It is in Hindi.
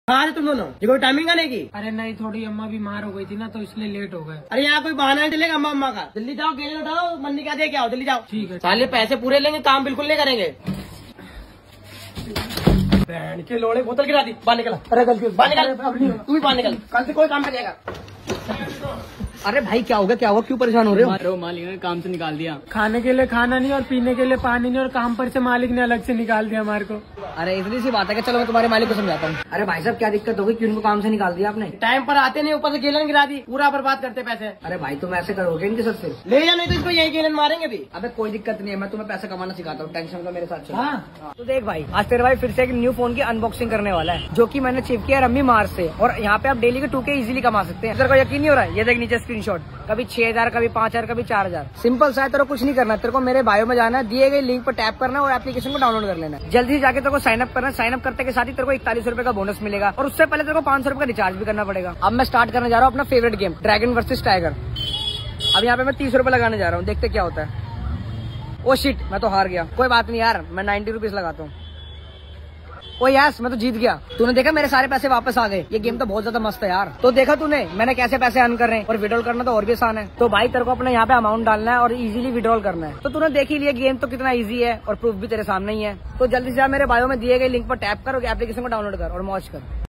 कहाँ थे तुम दोनों? ये कोई टाइमिंग आने की? अरे नहीं, थोड़ी अम्मा बीमार हो गई थी ना, तो इसलिए लेट हो गए। अरे यहाँ कोई बहाना नहीं चलेगा अम्मा अम्मा का। जल्दी जाओ, केले उठाओ, मन्नी क्या दे के आओ, जल्दी जाओ। ठीक है। साले पैसे पूरे लेंगे, काम बिल्कुल नहीं करेंगे। बहन के लोड़े, बोतल गिरा दी, बाहर निकल। अरे गलती बाहर निकल, तू भी बाहर निकल, कल से कोई काम कर जाएगा। अरे भाई क्या होगा, क्या हुआ, क्यों परेशान हो रहे हो? मालिक ने काम से निकाल दिया। खाने के लिए खाना नहीं और पीने के लिए पानी नहीं, और काम पर से मालिक ने अलग से निकाल दिया हमारे को। अरे इतनी सी बात है कि चलो मैं तुम्हारे मालिक को समझाता हूँ। अरे भाई साहब क्या दिक्कत होगी, क्यों इनको काम से निकाल दिया आपने? टाइम पर आते नहीं, ऊपर से गेलन गिरा दी, पूरा बर्बाद करते पैसे। अरे भाई तुम ऐसे करोगे इनके साथ फिर? ले जा, नहीं तो इसको यही गेलन मारेंगे भी। अबे कोई दिक्कत नहीं है, मैं तुम्हें पैसा कमाना सिखाता हूँ, टेंशन का मेरे साथ चलो। हाँ तो देख भाई, आज तेरे भाई फिर से एक न्यू फोन की अनबॉक्सिंग करने वाला है, जो की मैंने चिप किया रम्मी मार्च से, और यहाँ पे आप डेली के 2K इजीली कमा सकते हैं। तेरे को यकीन नहीं हो रहा है? ये देख नीचे स्क्रीनशॉट, कभी 6000, कभी 5000, कभी 4000। सिंपल सा है, तेरे को कुछ नहीं करना, तेरे को मेरे बायो में जाना है, दिए गए लिंक पर टैप करना और एप्लीकेशन को डाउनलोड कर लेना। जल्दी से जाके तेरे को साइन अप करना, साइन अप करते के साथ ही तेरे को 41 रुपए का बोनस मिलेगा, और उससे पहले तेरे को 500 रुपए का रिचार्ज भी करना पड़ेगा। अब मैं स्टार्ट करने जा रहा हूँ अपना favourite game, dragon versus tiger. अब यहाँ पे मैं 30 रुपए लगाने जा रहा हूँ, देखते क्या होता है। ओ शिट, मैं तो हार गया। कोई बात नहीं यार, मैं 90 रुपीज लगाता हूँ। ओ यस, मैं तो जीत गया। तूने देखा मेरे सारे पैसे वापस आ गए। ये गेम तो बहुत ज्यादा मस्त है यार। तो देखा तूने मैंने कैसे पैसे अर्न कर रहे हैं, और विड्रॉल करना तो और भी आसान है। तो भाई तेरे को अपने यहाँ पे अमाउंट डालना है और इजीली विड्रॉल करना है। तो तूने देख ही लिया गेम तो कितना इजी है, और प्रूफ भी तेरे सामने ही है। तो जल्दी से मेरे बायो में दिए गए लिंक पर टैप कर और एप्लीकेशन को डाउनलोड कर और मौज कर।